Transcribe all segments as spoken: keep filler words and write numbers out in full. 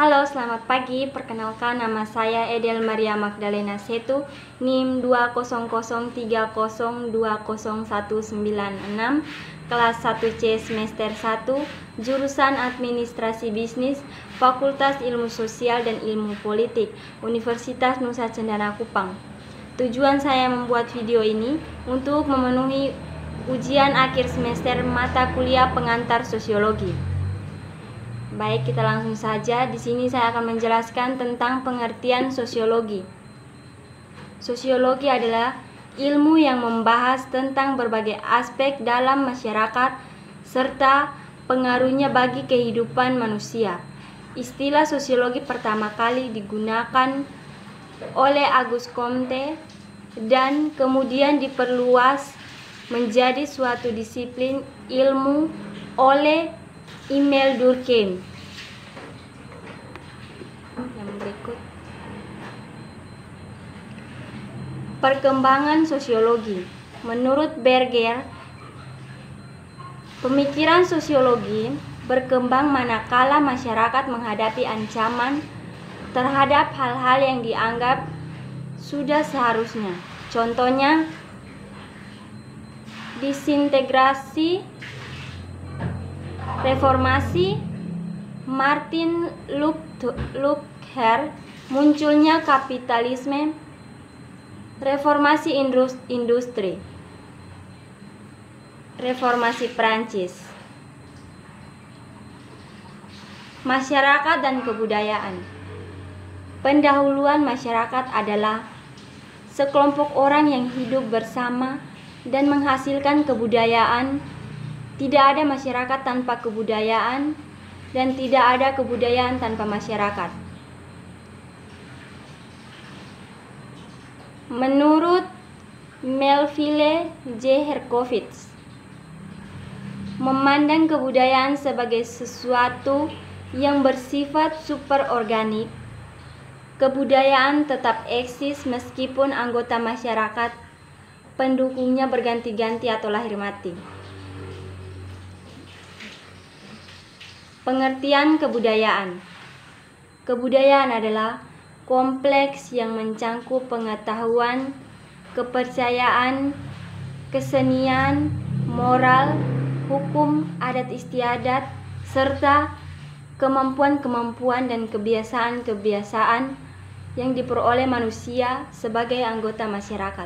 Halo, selamat pagi. Perkenalkan, nama saya Edel Maria Magdalena Setu, N I M dua nol nol tiga nol dua nol satu sembilan enam, kelas satu C semester satu, jurusan Administrasi Bisnis, Fakultas Ilmu Sosial dan Ilmu Politik, Universitas Nusa Cendana Kupang. Tujuan saya membuat video ini untuk memenuhi ujian akhir semester mata kuliah pengantar sosiologi. Baik, kita langsung saja. Di sini saya akan menjelaskan tentang pengertian sosiologi. Sosiologi adalah ilmu yang membahas tentang berbagai aspek dalam masyarakat serta pengaruhnya bagi kehidupan manusia. Istilah sosiologi pertama kali digunakan oleh Auguste Comte dan kemudian diperluas menjadi suatu disiplin ilmu oleh Emile Durkheim. Yang berikut, perkembangan sosiologi. Menurut Berger, pemikiran sosiologi berkembang manakala masyarakat menghadapi ancaman terhadap hal-hal yang dianggap sudah seharusnya. Contohnya, disintegrasi, reformasi, Martin Luther, munculnya kapitalisme, reformasi industri, reformasi Prancis, masyarakat dan kebudayaan. Pendahuluan masyarakat adalah sekelompok orang yang hidup bersama dan menghasilkan kebudayaan. Tidak ada masyarakat tanpa kebudayaan dan tidak ada kebudayaan tanpa masyarakat. Menurut Melville J. Herkovits, memandang kebudayaan sebagai sesuatu yang bersifat superorganik, kebudayaan tetap eksis meskipun anggota masyarakat pendukungnya berganti-ganti atau lahir mati. Pengertian kebudayaan. Kebudayaan adalah kompleks yang mencangkup pengetahuan, kepercayaan, kesenian, moral, hukum, adat istiadat, serta kemampuan-kemampuan dan kebiasaan-kebiasaan yang diperoleh manusia sebagai anggota masyarakat.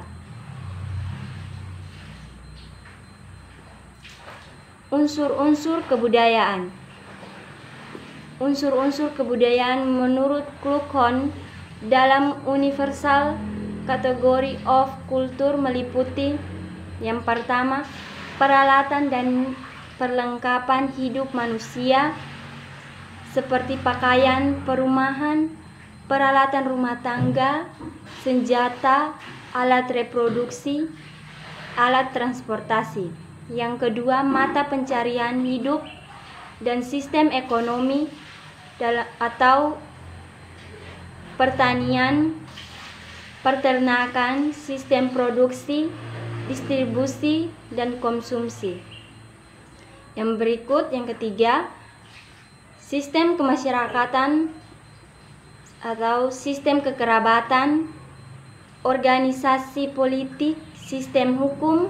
Unsur-unsur kebudayaan. Unsur-unsur kebudayaan menurut Kluckhohn dalam Universal Category of Culture meliputi: yang pertama, peralatan dan perlengkapan hidup manusia seperti pakaian, perumahan, peralatan rumah tangga, senjata, alat reproduksi, alat transportasi. Yang kedua, mata pencarian hidup dan sistem ekonomi atau pertanian, peternakan, sistem produksi, distribusi, dan konsumsi. Yang berikut, yang ketiga, sistem kemasyarakatan atau sistem kekerabatan, organisasi politik, sistem hukum,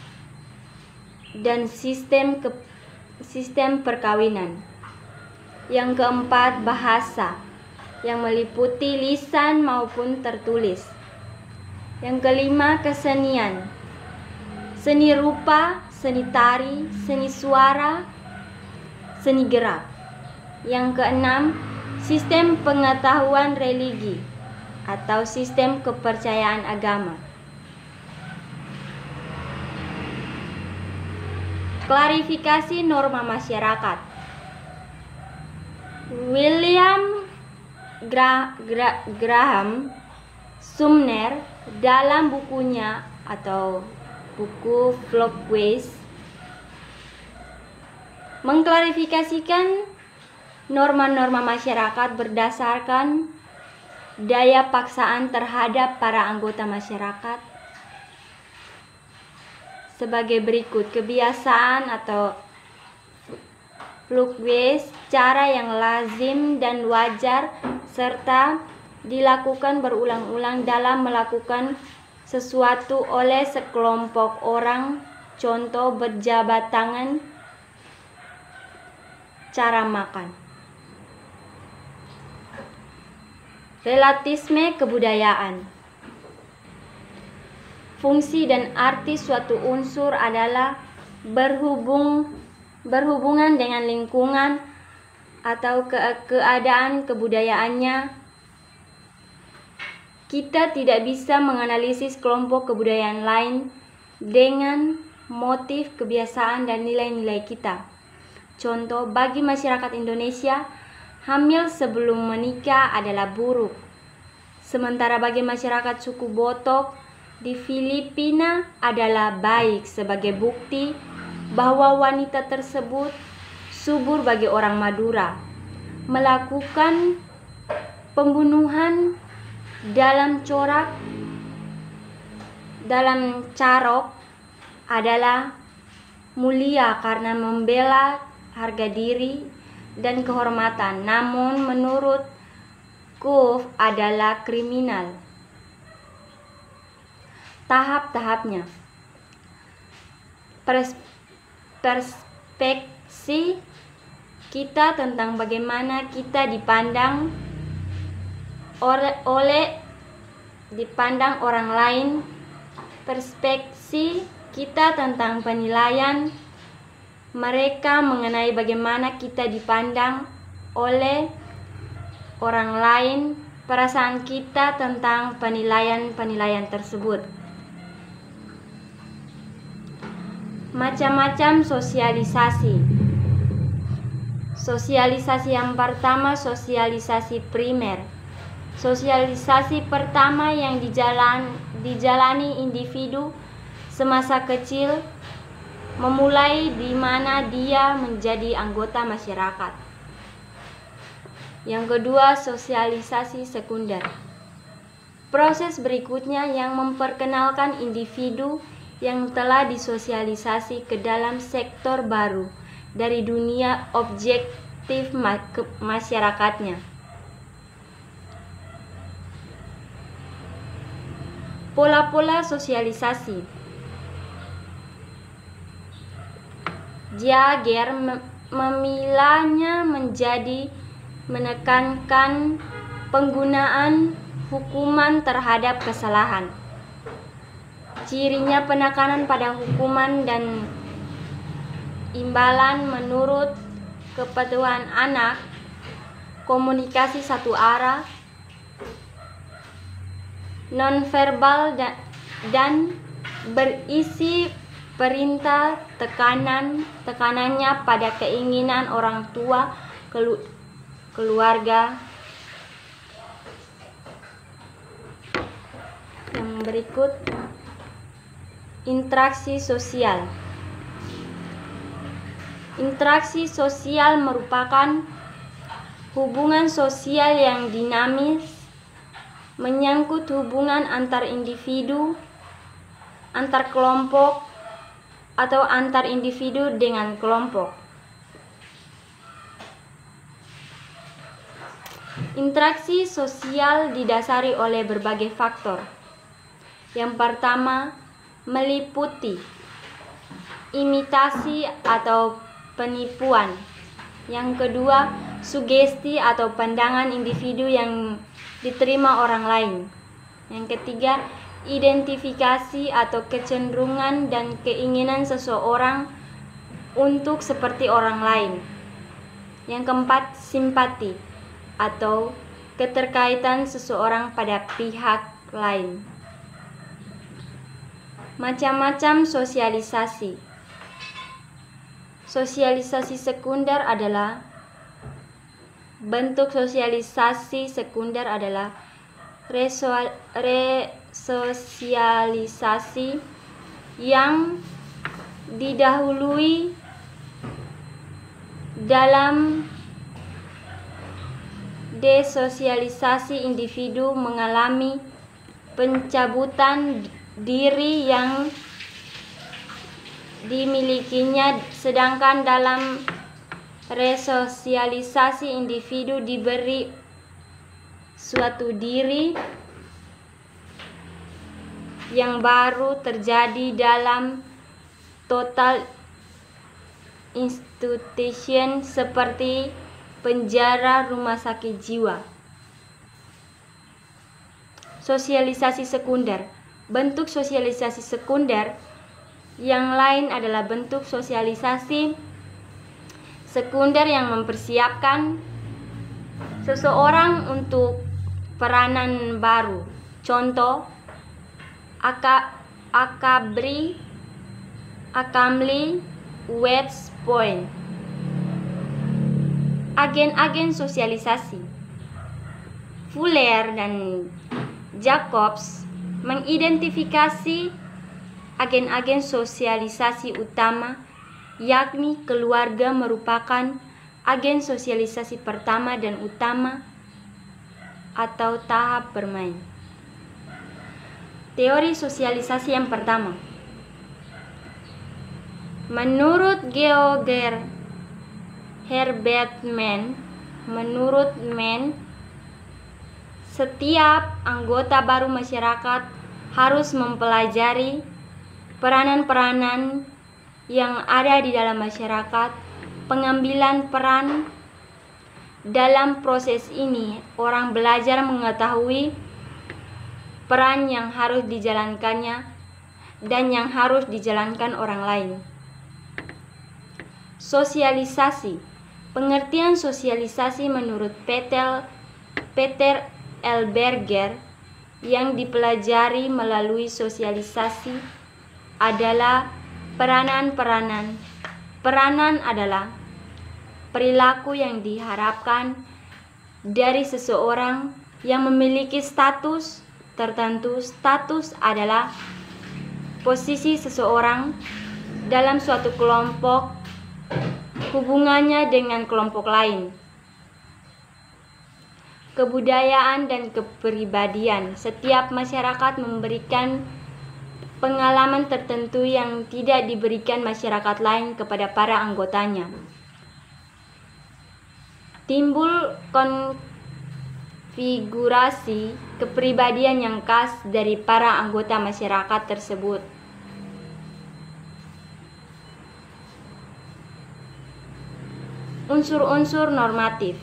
dan sistem ke, sistem perkawinan. Yang keempat, bahasa yang meliputi lisan maupun tertulis. Yang kelima, kesenian, seni rupa, seni tari, seni suara, seni gerak. Yang keenam, sistem pengetahuan religi atau sistem kepercayaan agama. Klarifikasi norma masyarakat. William Gra Gra Graham Sumner dalam bukunya atau buku Folkways mengklarifikasikan norma-norma masyarakat berdasarkan daya paksaan terhadap para anggota masyarakat sebagai berikut: kebiasaan atau fluktuasi, cara yang lazim dan wajar, serta dilakukan berulang-ulang dalam melakukan sesuatu oleh sekelompok orang, contoh berjabat tangan, cara makan. Relativisme kebudayaan. Fungsi dan arti suatu unsur adalah berhubung berhubungan dengan lingkungan atau ke keadaan kebudayaannya. Kita tidak bisa menganalisis kelompok kebudayaan lain dengan motif, kebiasaan, dan nilai-nilai kita. Contoh, bagi masyarakat Indonesia, hamil sebelum menikah adalah buruk. Sementara bagi masyarakat suku Botok di Filipina adalah baik, sebagai bukti bahwa wanita tersebut subur bagi orang Madura. Melakukan pembunuhan dalam corak dalam carok adalah mulia karena membela harga diri dan kehormatan, namun menurut Kuf adalah kriminal. Tahap-tahapnya. Pers perspektif kita tentang bagaimana kita dipandang oleh, oleh dipandang orang lain. Perspektif kita tentang penilaian mereka mengenai bagaimana kita dipandang oleh orang lain, perasaan kita tentang penilaian-penilaian tersebut. Macam-macam sosialisasi. Sosialisasi yang pertama, sosialisasi primer. Sosialisasi pertama yang dijalan, dijalani individu semasa kecil memulai di mana dia menjadi anggota masyarakat. Yang kedua, sosialisasi sekunder. Proses berikutnya yang memperkenalkan individu yang telah disosialisasi ke dalam sektor baru dari dunia objektif masyarakatnya. Pola-pola sosialisasi. Jaeger memilahnya menjadi menekankan penggunaan hukuman terhadap kesalahan. Cirinya penekanan pada hukuman dan imbalan menurut kebutuhan anak, komunikasi satu arah, nonverbal dan, dan berisi perintah tekanan tekanannya pada keinginan orang tua, kelu, keluarga. Yang berikut, interaksi sosial. Interaksi sosial merupakan hubungan sosial yang dinamis, menyangkut hubungan antar individu, antar kelompok, atau antar individu dengan kelompok. Interaksi sosial didasari oleh berbagai faktor. Yang pertama, meliputi imitasi atau penipuan. Yang kedua, sugesti atau pandangan individu yang diterima orang lain. Yang ketiga, identifikasi atau kecenderungan dan keinginan seseorang untuk seperti orang lain. Yang keempat, simpati atau keterkaitan seseorang pada pihak lain. Macam-macam sosialisasi. Sosialisasi sekunder adalah bentuk sosialisasi sekunder adalah resosialisasi yang didahului dalam desosialisasi individu mengalami pencabutan diri yang dimilikinya, sedangkan dalam Resosialisasi individu diberi suatu diri yang baru terjadi dalam total institution seperti penjara, rumah sakit jiwa. Sosialisasi sekunder. Bentuk sosialisasi sekunder yang lain adalah bentuk sosialisasi sekunder yang mempersiapkan seseorang untuk peranan baru. Contoh, aka, akabri, akamli, West Point. Agen-agen sosialisasi. Fuller dan Jacobs mengidentifikasi agen-agen sosialisasi utama, yakni keluarga merupakan agen sosialisasi pertama dan utama atau tahap bermain. Teori sosialisasi yang pertama. Menurut George Herbert Mann, menurut Mann, setiap anggota baru masyarakat harus mempelajari peranan-peranan yang ada di dalam masyarakat. Pengambilan peran dalam proses ini, orang belajar mengetahui peran yang harus dijalankannya dan yang harus dijalankan orang lain. Sosialisasi. Pengertian sosialisasi menurut Peter, Peter L. Berger yang dipelajari melalui sosialisasi adalah peranan-peranan. Peranan adalah perilaku yang diharapkan dari seseorang yang memiliki status tertentu. Status adalah posisi seseorang dalam suatu kelompok, hubungannya dengan kelompok lain. Kebudayaan dan kepribadian. Setiap masyarakat memberikan pengalaman tertentu yang tidak diberikan masyarakat lain kepada para anggotanya. Timbul konfigurasi kepribadian yang khas dari para anggota masyarakat tersebut. Unsur-unsur normatif.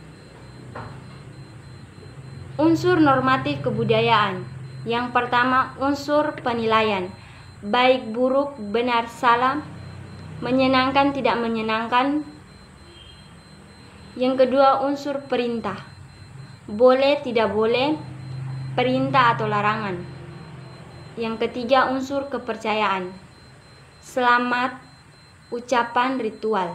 Unsur normatif kebudayaan. Yang pertama, unsur penilaian, baik buruk, benar salah, menyenangkan tidak menyenangkan. Yang kedua, unsur perintah, boleh tidak boleh, perintah atau larangan. Yang ketiga, unsur kepercayaan, selamat, ucapan ritual.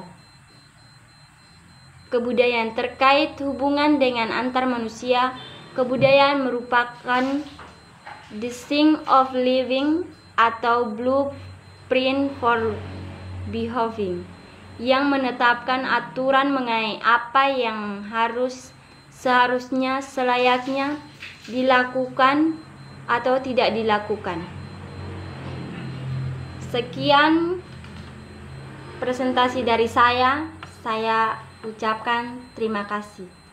Kebudayaan terkait hubungan dengan antar manusia. Kebudayaan merupakan the thing of living atau blueprint for behaving, yang menetapkan aturan mengenai apa yang harus, seharusnya, selayaknya dilakukan atau tidak dilakukan. Sekian presentasi dari saya. Saya ucapkan terima kasih.